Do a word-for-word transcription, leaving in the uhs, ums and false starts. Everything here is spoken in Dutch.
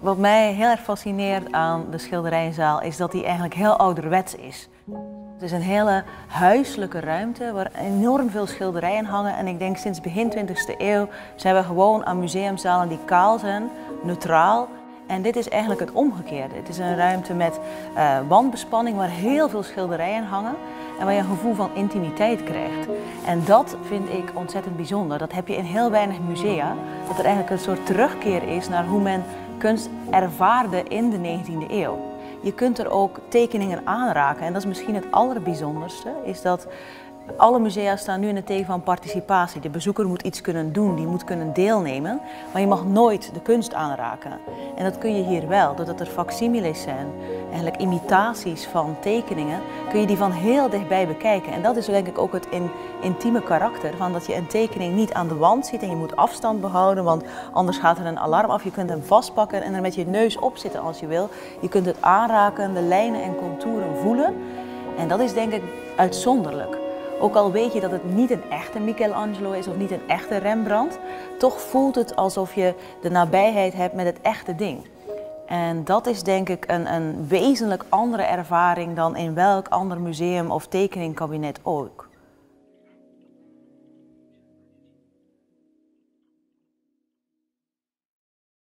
Wat mij heel erg fascineert aan de schilderijenzaal is dat die eigenlijk heel ouderwets is. Het is een hele huiselijke ruimte waar enorm veel schilderijen hangen. En ik denk sinds begin twintigste eeuw zijn we gewoon aan museumzalen die kaal zijn, neutraal. En dit is eigenlijk het omgekeerde. Het is een ruimte met uh, wandbespanning waar heel veel schilderijen hangen en waar je een gevoel van intimiteit krijgt. En dat vind ik ontzettend bijzonder. Dat heb je in heel weinig musea. Dat er eigenlijk een soort terugkeer is naar hoe men kunst ervaarde in de negentiende eeuw. Je kunt er ook tekeningen aanraken en dat is misschien het allerbijzonderste, is dat alle musea staan nu in het teken van participatie. De bezoeker moet iets kunnen doen, die moet kunnen deelnemen, maar je mag nooit de kunst aanraken. En dat kun je hier wel, doordat er facsimiles zijn, eigenlijk imitaties van tekeningen, kun je die van heel dichtbij bekijken. En dat is denk ik ook het in, intieme karakter, van dat je een tekening niet aan de wand ziet en je moet afstand behouden, want anders gaat er een alarm af. Je kunt hem vastpakken en er met je neus op zitten als je wil. Je kunt het aanraken, de lijnen en contouren voelen. En dat is denk ik uitzonderlijk. Ook al weet je dat het niet een echte Michelangelo is of niet een echte Rembrandt, toch voelt het alsof je de nabijheid hebt met het echte ding. En dat is denk ik een, een wezenlijk andere ervaring dan in welk ander museum of tekeningkabinet ook.